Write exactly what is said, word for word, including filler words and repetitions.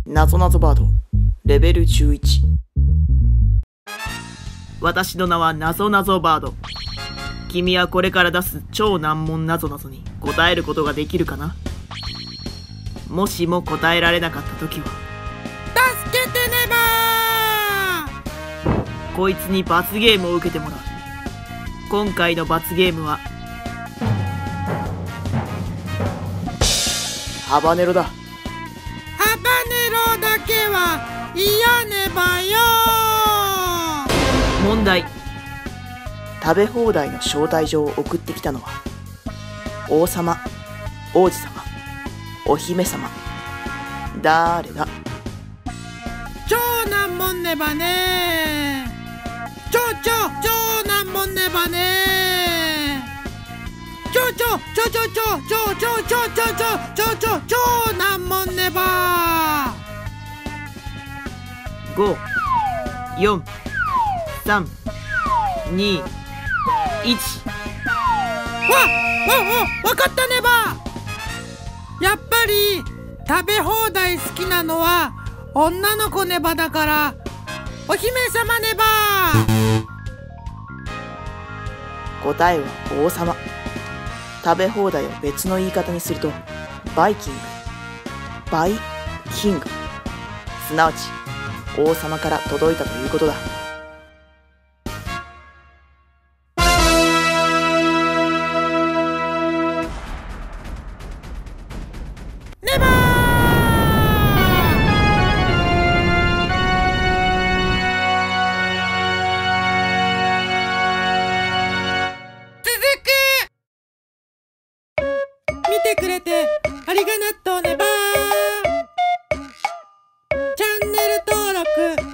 なぞなぞバードレベルじゅういち。私の名はなぞなぞバード。君はこれから出す超難問なぞなぞに答えることができるかな。もしも答えられなかったときは助けてねばー。 こいつに罰ゲームを受けてもらう。今回の罰ゲームはハバネロだ。 ハバネロだけは嫌ねばよー。問題。食べ放題の招待状を送ってきたのは王様、王子様、お姫様、だーれだ。 超難問ねばねー。超超超難問ねばねー。超超超超超超超超超超超超超難問ねばー。ご、よん、さん、に、いち。 わわわわかったねば。やっぱり食べ放題好きなのは女の子ねばだからお姫様ねば。 答えは王様。食べ放題を別の言い方にするとバイキング、バイキング、すなわち王様から届いたということだ。 ねばー。続く。見てくれてありがなっとうねばー。チャンネル登録